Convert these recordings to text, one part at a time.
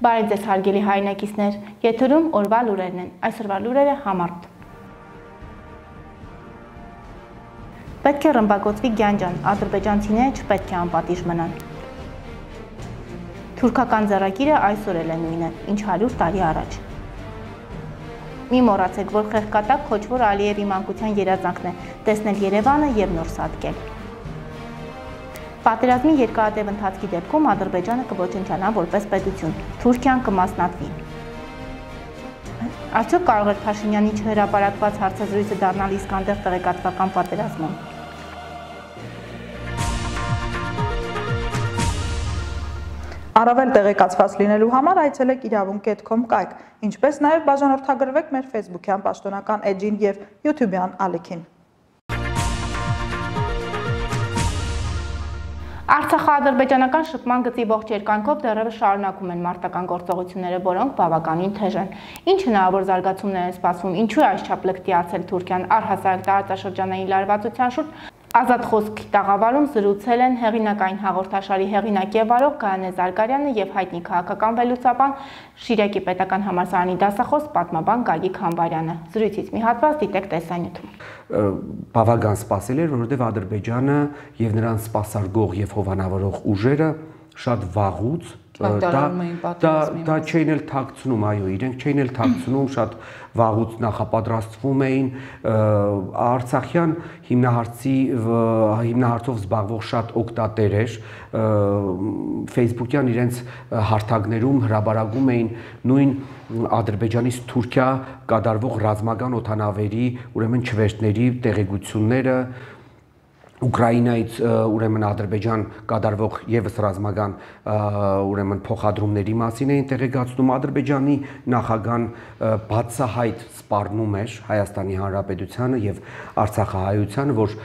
Բարև ձեզ հարգելի հայրենակիցներ, եթերում օրվա լուրերն են, այսօրվա լուրերը համառոտ։ Պետք է ռմբակոծվի Գյանջան, ադրբեջանցիները չպետք է անպատիժ մնան։ Թուրքական ձեռագիրը այսօր էլ է նույնը, ինչ 100 տարի առաջ։ Մի մոռացեք, որ խեղկատակ քոչվոր Ալիևի մանկության երազանքն է տեսնել Երևանը եւ նոր սատկել։ Պատերազմի երկարատև ընթացքի դեպքում Ադրբեջանը կոչնչանա որպես պետություն, Թուրքիան կմասնատվի։ Արդյոք կարող էր Փաշինյանի չհրապարակված հարցազրույցը դառնալ Իսկանդեր տեղեկատվական պատերազմում։ Առավել տեղեկացված լինելու համար այցելեք իրավունք.com կայք, ինչպես նաև բաժանորդագրվեք մեր Facebook-յան պաշտոնական էջին և YouTube-յան ալիքին։ Արցախա-ադրբեջանական շփման գծի ողջ երկայնքով դեռևս շարունակում են մարտական գործողությունները, որոնք բավականին թեժ են։ Ինչ հնարավոր զարգացումներ են սպասվում, ինչու է այսչափ լկտիացել Թուրքիան, առհասարակ տարածաշրջանային լարվածության շուրջ Ազատ խոսքի տաղավարում զրուցել են հեղինակային հաղորդաշարի հեղինակ եւ վարող Գայանե Զարգարյանը եւ հայտնի քաղաքական վերլուծաբան Շիրակի պետական համալսարանի դասախոս պատմաբան Գագիկ Համբարյանը։ Զրույցից մի հատված դիտեք տեսանյութում։ Բավական սպասել էր, որովհետեւ Ադրբեջանը եւ նրան սպասարկող եւ հովանավորող ուժերը շատ վաղուց դա չէին էլ թաքցնում, այո, իրենք չէին էլ թաքցնում, շատ վաղուց նախապատրաստվում էին Արցախյան հիմնահարցով զբաղվող շատ օգտատեր էր Facebook-յան իրենց հարթակներում հրապարակում էին նույն Ադրբեջանից Թուրքիա կատարվող ռազմական օդանավերի, ուրեմն չվերթների տեղեկությունները Ուկրաինայից ուրեմն Ադրբեջան կատարվող եւս ռազմական ուրեմն փոխադրումների մասին էին տեղեկացնում Ադրբեջանի նախագահան բացահայտ սպառնում էր Հայաստանի Հանրապետությանը եւ Արցախահայությանը, որ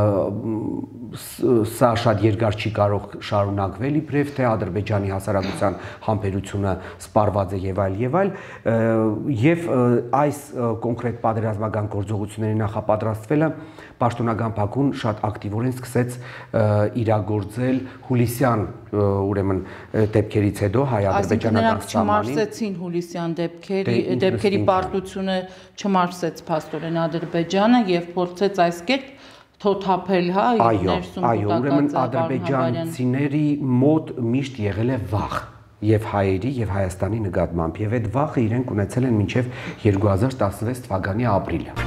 սա շատ երկար չի կարող շարունակվել իբրև թե Ադրբեջանի հասարակության համբերությունը սպառված է եւ այլ եւ այս կոնկրետ պատերազմական գործողությունների նախապատրաստվելը պաշտոնական Բաքուն շատ ակտիվորեն սկսեց իրագործել հուլիսյան ուրեմն դեպքերից հետո հայ-ադրբեջանական սահմանին չմարսեցին հուլիսյան դեպքերի պարտությունը չմարսեց փաստորեն Ադրբեջանը եւ փորձեց այս կերպ թոթափել, հա, ներսում այո, ուրեմն ադրբեջանցիների մոտ միշտ եղել է վախ եւ հայերի եւ Հայաստանի նկատմամբ եւ այդ վախը իրենք ունեցել են մինչեւ 2016 թվականի ապրիլը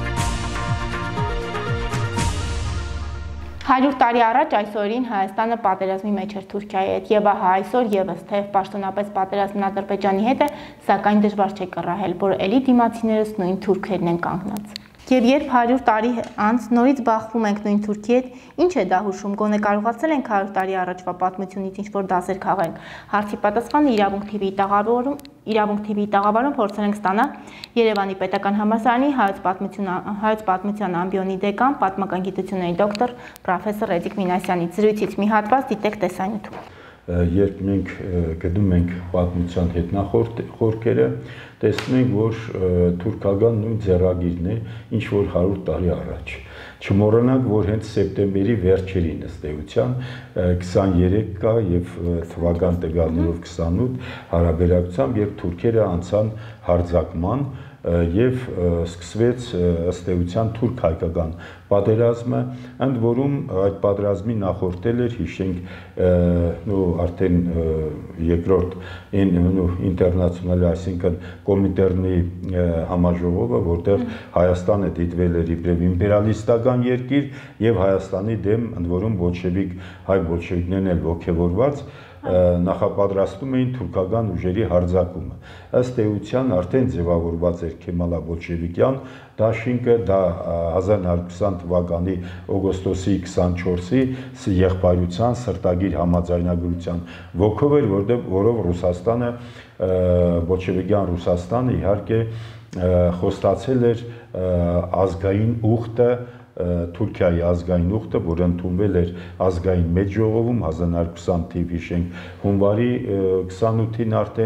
100 տարի առաջ այս օրին Հայաստանը պատերազմի մեջ էր Թուրքիայի հետ եւ ահա այսօր եւս թեև պաշտոնապես պատերազմն Ադրբեջանի հետ է, սակայն դժվար չէ կռահել, որ էլի դիմացիներս նույն թուրքերն են կանգնած։ Եվ երբ 100 տարի անց նորից բախվում ենք նույն Թուրքիի հետ, ինչ է դա հուշում, գոնե կարողացել ենք 100 տարի առաջվա պատմությունից ինչ-որ դասեր քաղենք։ Հարցի պատասխանը Իրավունք TV-ի տաղավարում փորձել ենք ստանալ Երևանի պետական համալսարանի հայոց պատմության ամբիոնի դեկան, պատմական գիտությունների դոկտոր պրոֆեսոր Էդիկ Մինասյանից։ Զրույցից մի հատված դիտեք տեսանյութում։ Երբ մենք գտնում ենք պատմության հետնախորքերը, տեսնում ենք, որ թուրքական նույն ձեռագիրն է, ինչ որ 100 տարի առաջ։ Չմոռանանք, որ հենց սեպտեմբերի վերջերին ըստ էության 23 կա եւ թվական տվյալներով 28 հարաբերակցությամբ, երբ թուրքերը անցան հարձակման եւ սկսվեց ըստ էության թուրք-հայկական պատերազմը, ընդ որում այդ պատերազմի նախորդել էր, հիշենք, արդեն երկրորդ ինտերնացիոնալ, այսինքն Կոմինտերնի համաժողովը, որտեղ Հայաստանը դիտվել էր իբրև իմպերիալիստական երկիր եւ Հայաստանի դեմ, ընդ որում հայ բոլշևիկներն էլ ոգևորված նախապատրաստում էին թուրքական ուժերի հարձակումը։ Ըստ էության արդեն ձևավորված էր Քեմալա-բոլշևիկյան դաշինքը, դա 1920 թվականի օգոստոսի 24-ի եղբայրության սրտագիր համաձայնագրության ոգով էր, որով Ռուսաստանը, բոլշևիկյան Ռուսաստանը իհարկե խոստացել էր ազգային ուխտը Թուրքիայի ազգային ուխտը, որը ընդունվել էր ազգային մեծ ժողովում 1920 թիվ հիշենք հունվարի 28-ին արդեն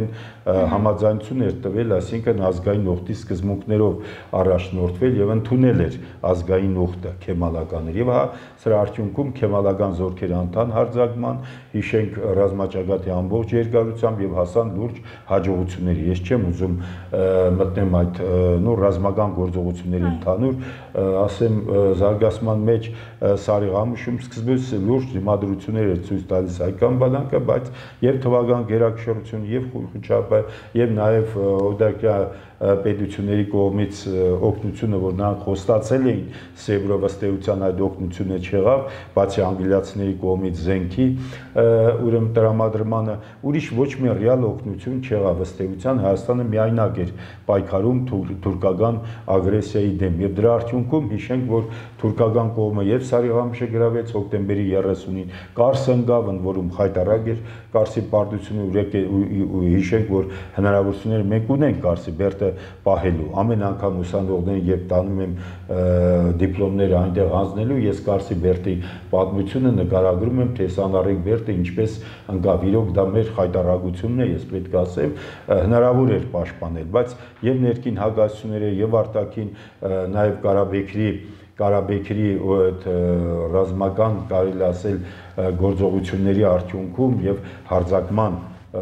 համաձայնություն էր տվել, այսինքն ազգային ուխտի սկզբունքներով առաջնորդվել եւ ընդունել էր ազգային ուխտը քեմալականներ եւ սրա արդյունքում քեմալական զորքեր անտան հարձակման, հիշենք ռազմաճակատի ամբողջ երկարությամբ եւ հասան լուրջ հաջողությունների։ Ես չեմ ուզում մտնեմ այդ ռազմական գործողությունների ընդհանուր, ասեմ զարգացման մեջ Սարիղամուշում սկզբից լուրջ դիմադրություններ էր ցույց տալիս հայկական բանակը, բայց եւ թվական գերակշռություն եւ խուճապը եւ նաեւ օդակյա պետությունների կողմից օգնությունը, որ նրանք խոստացել էին Սեբրով, ըստ էության այդ օգնությունը չեղավ, բացի անգլիացիների կողմից զենքի ուրեմն տրամադրմանը, ուրիշ ոչ մի ռեալ օգնություն չեղավ, ըստ էության Հայաստանը միայնակ էր պայքարում թուրքական ագրեսիայի դեմ եւ դրա արդյունքում հիշենք, որ թուրքական կողմը եւ Սարիղամուշը գրավեց հոկտեմբերի 30-ին, Կարսը ընկավ, ընդ որում խայտարակ էր Կարսի պարտությունը, հիշենք, որ հնարավորությունները մենք ունենք Կարսի բերտը պահելու, ամեն անգամ ուսանողներին երբ տանում եմ դիպլոմները այնտեղ հանձնելու, ես Կարսի բերտի պատմությունը նկարագրում եմ, թե Սանարիկ բերտը ինչպես ընկավ, իրոք դա մեր խայտարակությունն է, ես պետք է ասեմ, հնարավոր էր պաշտպանել, բայց եւ ներքին հակասությունները եւ արտաքին նաեւ Կարաբեքրի ռազմական կարելի ասել գործողությունների արդյունքում եւ հարձակման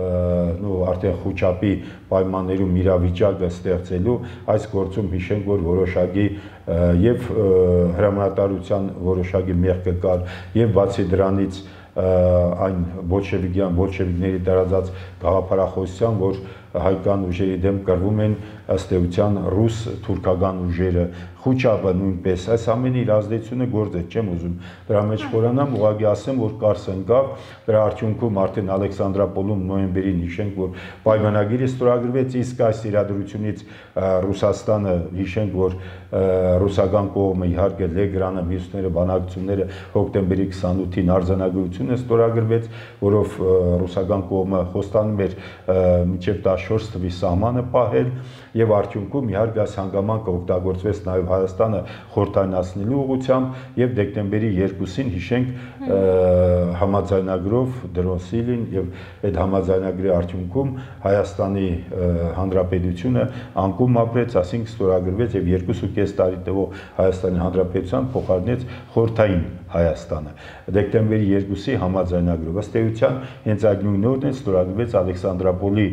արդեն խուճապի պայմաններում իրավիճակը ստեղծելու այս գործում հիշենք, որ որոշակի եւ հրամանատարության որոշակի մեղքը կար եւ բացի դրանից այն բոլշևիկների տարածած գաղափարախոսության, որ հայկական ուժերի դեմ կռվում են ըստ էության ռուս-թուրքական ուժերը, խուճապը նույնպես, այս ամենի իր ազդեցությունը գործեց, չեմ ուզում դրա մեջ խորանամ, ուղղակի ասեմ, որ Կարսը ընկավ, դրա արդյունքում արդեն Ալեքսանդրապոլում նոյեմբերին հիշենք, որ պայմանագիրը ստորագրվեց, իսկ այս իրադրությունից Ռուսաստանը հիշենք, որ ռուսական կողմը իհարկե Լեգրանը, մյուսները բանակցությունները հոկտեմբերի 28-ին արձանագրությունը ստորագրվեց, որով ռուսական կողմը խոստանում էր մինչև 14 թվականի սահմանը պահել եւ արդյունքում իհարկե այս հանգամանքը օգտագործվեց նաեւ Հայաստանը խորհրդայնացնելու ուղղությամբ եւ դեկտեմբերի 2-ին հիշենք համաձայնագրով Դրոնսիլին եւ այդ համաձայնագրի արդյունքում Հայաստանի Հանրապետությունը անկում ապրեց, ասինքն ստորագրվեց եւ 2.5 տարի տևող Հայաստանի Հանրապետության փոխարինեց խորհրդային Հայաստանը։ Դեկտեմբերի 2-ի համաձայնագրով ըստ էության հենց այդ նույն օրն ստորագրվեց Ալեքսանդրապոլի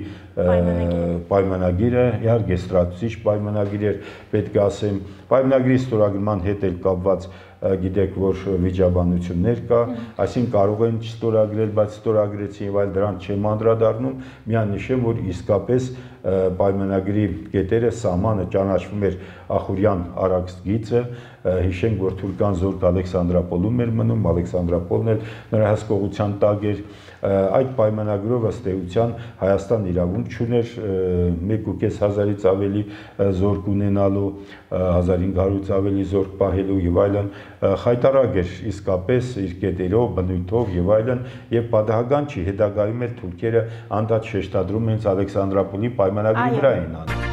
պայմանագիրը, իհարկե ստրատեգիկ պայմանագիր էր, պետք է ասեմ, պայմանագրի ստորագրման հետ էլ կապված գիտեք, որ վիճաբանություններ կա, այսինքն կարող են չստորագրել, բայց ստորագրեցին եւ այլ դրան չեմ անդրադառնում, միայն նշեմ, որ իսկապես պայմանագրի կետերը սահմանը ճանաչվում էր Ախուրյան Արաքս գիծը, հիշենք, որ թուրքական զորք Ալեքսանդրապոլում էր մնում, Ալեքսանդրապոլն էլ նրա հսկողության տակ էր, այդ պայմանագրով ըստ էության Հայաստան իրավունք չուներ 1.5 հազարից ավելի զորք ունենալու, 1500-ից ավելի զորք պահելու եւ այլն, խայտարակ էր իսկապես իր կետերով, բնույթով եւ այլն, եւ պատահական չի, հետագայում էլ թուրքերը անդադ շեշտադրում հենց Ալեքսանդրապոլի պայմանագրի վրա էին անում։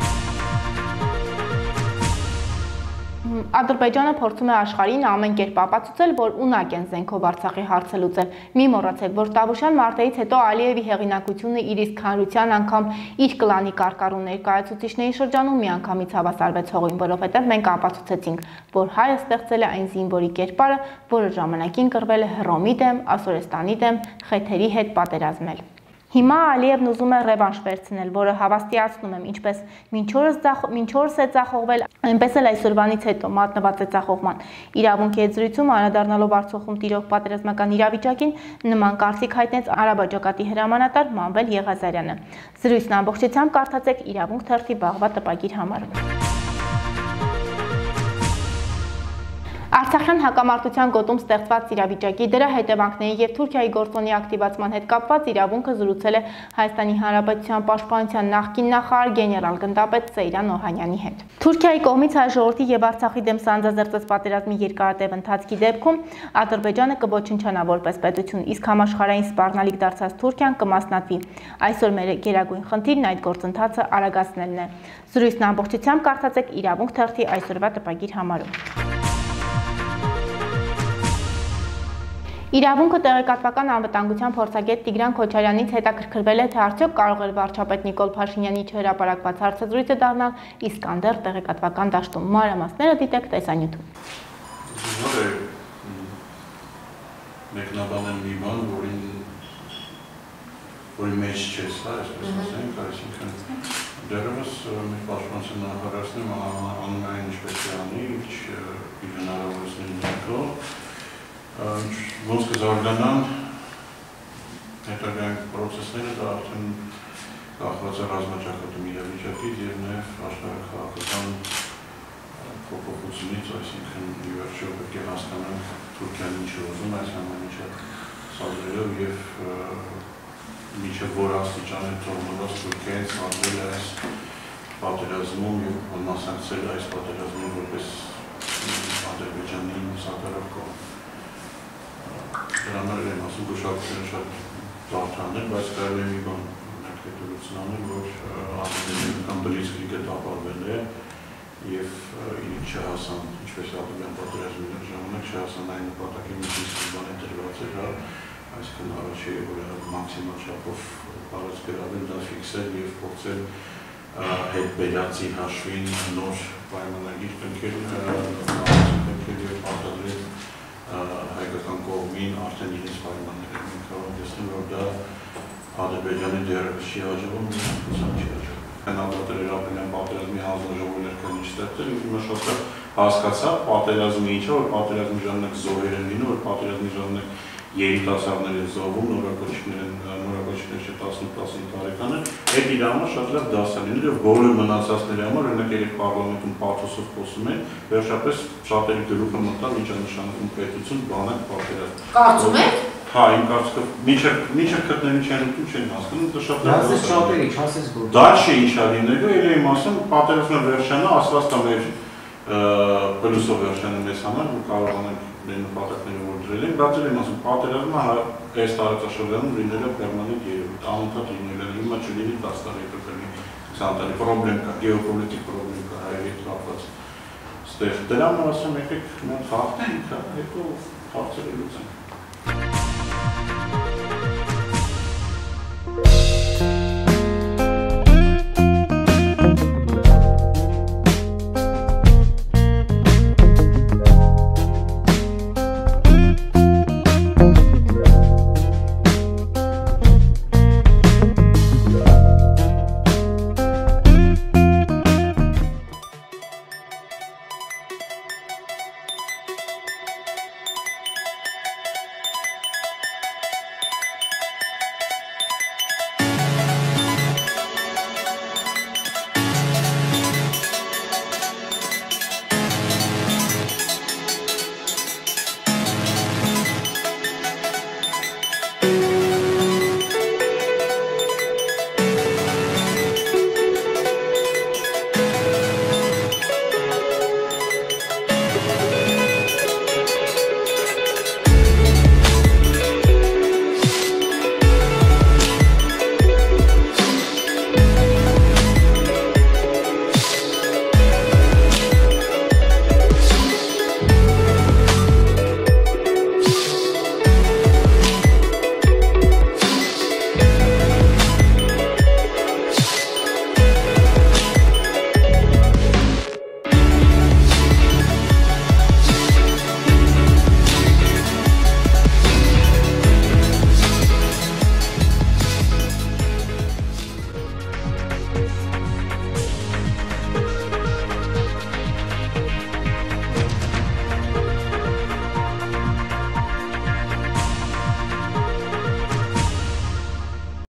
Ադրբեջանը փորձում է աշխարհին ամեն կերպ ապացուցել, որ ունակ են զենքով Արցախի հարցը լուծել։ Մի մոռացեք, որ Տավուշյան մարտերից հետո Ալիևի հեղինակությունը իր իսկ հանրության անգամ իր կլանի կարկառուն ներկայացուցիչների շրջանում միանգամից հավասարվեց հողին, որովհետև մենք ապացուցեցինք, որ հայը ստեղծել է այն զինվորի կերպարը, որը ժամանակին կռվել է Հռոմի դեմ, Ասորեստանի դեմ, խեթերի հետ պատերազմել։ Հիմա Ալիևն ուզում է ռևանշ վերցնել, որը հավաստիացնում եմ, ինչպես մինչ օրս է ձախողվել, այնպես էլ այսօրվանից հետո մատնված է ձախողման։ Իրավունքի եզրույցում անդրադառնալով Արցախում տիրող պատերազմական իրավիճակին նման կարծիք հայտնեց Արաբաճակատի հրամանատար Մանվել Եղազարյանը։ Զրույցն ամբողջությամբ կարդացեք Իրավունք թերթի վաղվա տպագիր համարում։ Արցախյան հակամարտության գոտում ստեղծված իրավիճակի դրա հետևանքների եւ Թուրքիայի գործոնի ակտիվացման հետ կապված իրավունքը զրուցել է Հայաստանի Հանրապետության պաշտպանության նախկին նախարար գեներալ գնդապետ Սեյրան Օհանյանի հետ։ Թուրքիայի կողմից հայ ժողովրդի եւ Արցախի դեմ սանձազերծած պատերազմի երկարատև ընթացքի դեպքում Ադրբեջանը կոչնչանա որպես պետություն, իսկ համաշխարհային սպառնալիք դարձած Թուրքիան կմասնատվի։ Այսօր մեր գերագույն խնդիրն այդ գործընթացը արագացնելն է։ Զրույցն ամբողջությամբ կարդացեք Իրավունք թերթի այսօրվա տպագիր համարում։ Իրավունքը տեղեկատվական անվտանգության փորձագետ Տիգրան Քոչարյանից հետաքրքրվել է, թե արդյոք կարող էր վարչապետ Նիկոլ Փաշինյանի չհրապարակված հարցազրույցը դառնալ Իսկանդեր տեղեկատվական դաշտում։ Մանրամասները դիտեք տեսանյութում։ Մեկնաբանել մի բան, որի մեջ չես, այսպես ասենք, այսինքն դեռևս մեր պաշտպանության նախարարությունն անում է ինչպես է անի, իր հնարավորությունների ներքո, ոնց կզարգանան հետագայում պրոցեսները, դա արդեն կախված է ռազմաճակատում իրավիճակից եւ նաեւ աշխարհաքաղաքական փոփոխությունից, այսինքն ի վերջո պետք է հասկանանք Թուրքիան ինչ է ուզում այս ամեն ինչը սադրելով եւ միջև որ աստիճան է թողնված Թուրքիան սադրել այս պատերազմում եւ մասնակցել այս պատերազմին որպես Ադրբեջանի սատարող կողմ։ Դրանով եմ ասում գուշակությունը շատ բարդ է, բայց կարելի է մի բան հետաքրքրություն անել, որ ադրբեջանական բլիցկրիգը տապալվել է եւ իրենք չհասան, ինչպես Ադրբեջան պատերազմի ժամանակ չհասան այն նպատակին, ինչ բան է դրված էր, այսինքն առաջի օրը մաքսիմալ չափով բարձ գրավել, դա ֆիքսել եւ փորձել հետբերացի հաշվին նոր պայմանագիր կնքել եւ արտադրել հայկական կողմին արդեն իրենց պայմանները։ Մենք կարող ենք տեսնել, որ դա Ադրբեջանի դեռևս չի հաջողվում, ուսամ չի հաջողվում։ Հնարավորներ ապրելյան պատերազմի հանձնաժողովներ կան ինչ ստեղծել, ինքը շատ հասկացա պատերազմի ինչը, որ պատերազմի ժամանակ զոհեր են լինում, որ պատերազմի ժամանակ երիտասարդներ են զոհվում, նորակոչներ չէ 18-15 տարեկան են, այդ իր համար շատ լավ դաս է լինել եւ բոլոր մնացածների համար, օրինակ երեք պարլամենտում պաթոսով խոսում են, վերջապես շատերի գլուխը մտավ ինչ է նշանակում պետություն, բանակ, պատերազմ։ Կարծում եք։ Հա, իմ կարծիքով մինչև գտնելին չեն ուտում, չեն հասկանում, դա շատ լավ է։ Շատերի, չասես որ։ Դա չի ինչ է լինելու, ելի իմ ասում, պատերազմը վերջանա, ասված դա մեր պլյուսով վերջանում ես համար, որ կարողանանք մեր նպատակները որ դրել են, բայց եմ ասում, պատերազմը այս տարածաշրջանում լինելը պերմանենտ երևույթ, անընդհատ լինելը, հիմա չլինի 10 տարի կլինի 20 տարի, պրոբլեմ կա, գեոպոլիտիկ պրոբլեմ կա, հայերի հետ կապված ստեղ։ Դրա համար ասում եկեք մենք խաղթենք, հետո հարցերը լուծենք։